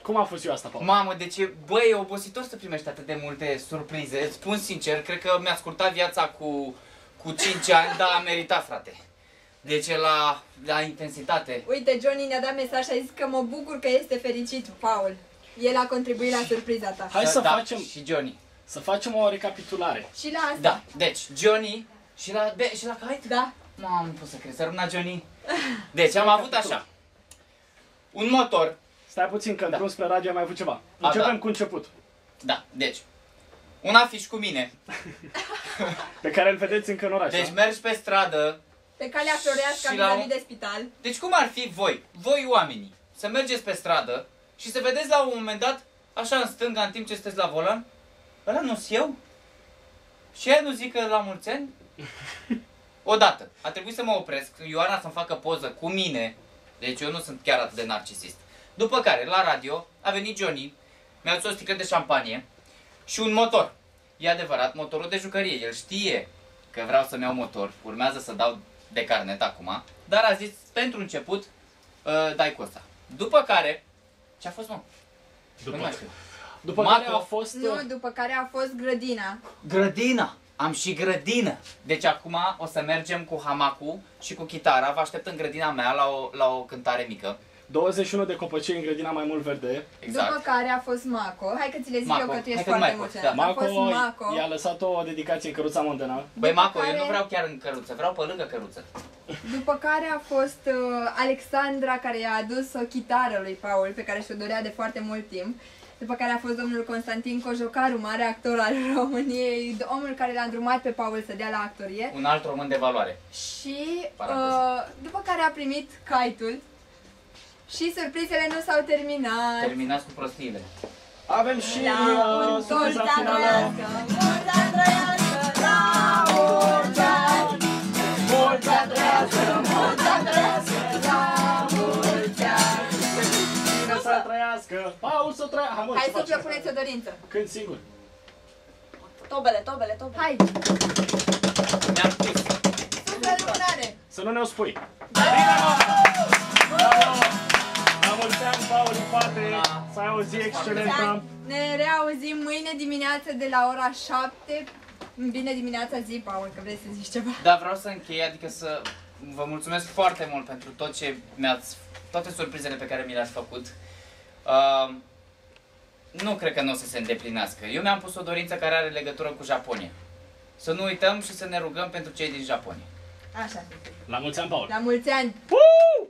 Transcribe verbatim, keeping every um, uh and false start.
Cum a fost ziua asta, Paul? Mamă, deci, băi, e obositor să primești atât de multe surprize. Îți spun sincer, cred că mi-a scurtat viața cu, cu cinci ani, dar a meritat, frate. Deci la, la intensitate. Uite, Johnny ne-a dat mesaj și a zis că mă bucur că este fericit, Paul. El a contribuit la surpriza ta. Hai să da, facem, și Johnny. să facem o recapitulare. Și la asta. Da, deci, Johnny și la, de, și la kite? Da. Mamă, nu pot să cred, săruna Johnny. Deci am avut așa. Un motor. Stai puțin, că în Da. drum spre radio am mai avut ceva. A, Începem da. cu început. Da, deci. Un afiș cu mine. Pe care îl vedeți încă în oraș. Deci da? mergi pe stradă. Pe calea Floreasca, Și la vis-a-vis un- de spital. Deci cum ar fi voi, voi oamenii, să mergeți pe stradă și să vedeți la un moment dat, așa în stânga, în timp ce sunteți la volan, ăla nu-s eu? Și ea nu zic că la mulți ani? Odată, a trebuit să mă opresc, Ioana să-mi facă poză cu mine, deci eu nu sunt chiar atât de narcisist. După care, la radio, a venit Johnny, mi-a adus o sticlă de șampanie și un motor. E adevărat, motorul de jucărie, el știe că vreau să-mi iau motor, urmează să dau de carnet acum, dar a zis, pentru început, uh, dai cu ăsta. După care, ce a fost, mă? După, Nu mai știu. după Maco. care a fost... Nu, după care a fost grădina. Grădina! Am și grădină! Deci acum o să mergem cu hamacul și cu chitara, vă aștept în grădina mea la o, la o cântare mică. douăzeci și unu de copăcei în grădina mai mult verde. Exact. După care a fost Maco. Hai că ți le zic Maco. eu că tu Hai ești că nu foarte mai poți, emoționat. da. A Maco, fost Maco. i-a lăsat o dedicație în căruța mondenă. Băi, După Maco, eu care- nu vreau chiar în căruță, vreau pe lângă căruță. După care a fost uh, Alexandra, care i-a adus o chitară lui Paul, pe care și-o dorea de foarte mult timp. După care a fost domnul Constantin Cojocaru, mare actor al României, omul care l-a îndrumat pe Paul să dea la actorie. Un alt român de valoare. Și Paranteză. uh, după care a primit kite-ul. Și surprizele nu s-au terminat. Terminați cu prostiile. Avem și La uh, mulți surpriza ani finală. trăiască, mulți ani trăiască, la mulți ani. Mulți ani trăiască, mulți ani trăiască, la mulți ani. Cine să trăiască? Paul să trăiască. Hai, mă, Hai ce să faci? propuneți o dorință. Când singur. Tobele, tobele, tobele. Hai, Ne-am pus. suflă lumânare. Să nu ne o spui. Bravo! La mulți ani, Paul, în poate. Da. Să ai o zi excelentă. Ne reauzim mâine dimineață de la ora șapte. Bine dimineața, zi, Paul, că vrei să zici ceva. Dar vreau să închei, adică să vă mulțumesc foarte mult pentru tot ce mi-ați, toate surprizele pe care mi le-ați făcut. Uh, nu cred că nu o să se îndeplinească. Eu mi-am pus o dorință care are legătură cu Japonia. Să nu uităm și să ne rugăm pentru cei din Japonia. Așa. La mulți ani, Paul. La mulți ani! Woo!